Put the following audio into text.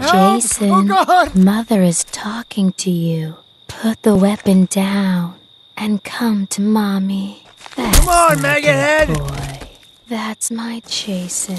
Help! Jason, Oh God! Mother is talking to you. Put the weapon down and come to Mommy. That's Come on, my maggot good head! boy. That's my Jason.